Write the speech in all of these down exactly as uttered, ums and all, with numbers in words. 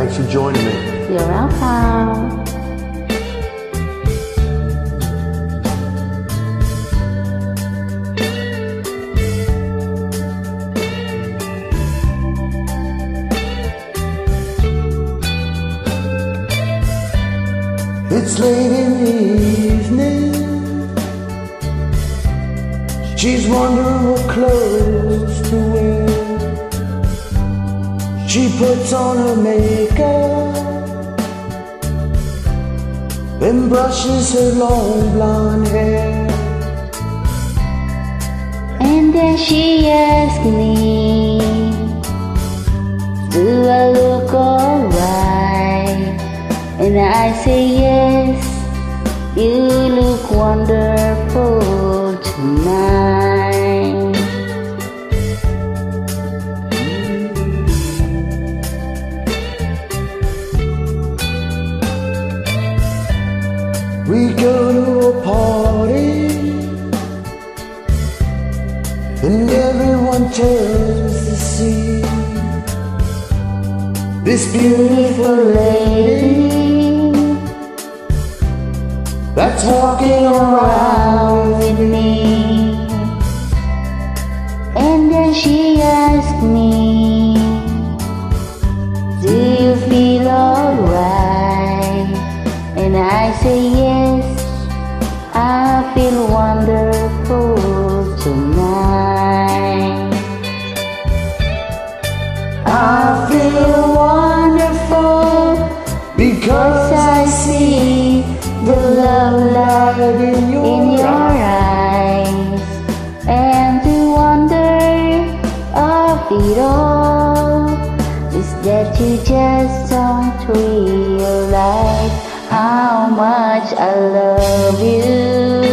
Thanks for joining me. You're welcome. It's late in the evening. She's wondering what clothes to wear. She puts on her makeup, then brushes her long blonde hair. And then she asks me, do I look alright? And I say yes, you look wonderful tonight. We go to a party, and everyone turns to see this beautiful lady that's walking around with me. And then she asks me, do you feel alright? And I say yes, I feel wonderful tonight. I feel wonderful because I see the love light in your, in your eyes. And the wonder of it all is that you just don't realize how much I love you.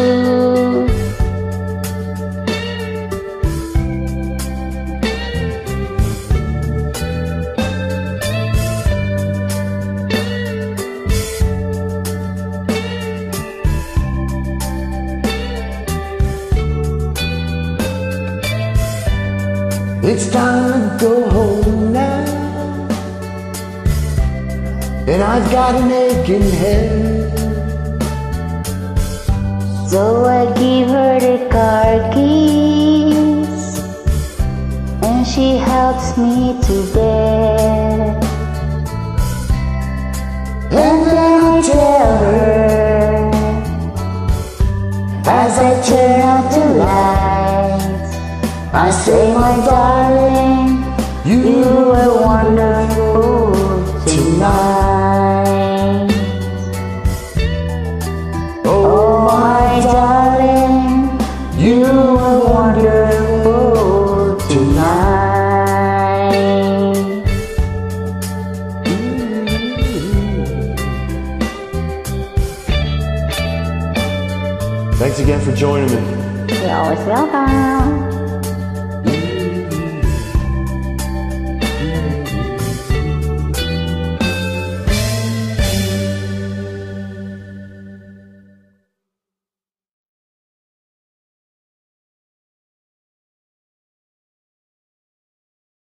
It's time to go home now, and I've got an aching head. So I give her the car keys, and she helps me to bed. And then I tell her, as I turn out the lights, I say, my darling, you, you were wonderful tonight. Oh, my darling, you were wonderful tonight. Thanks again for joining me. You're always welcome.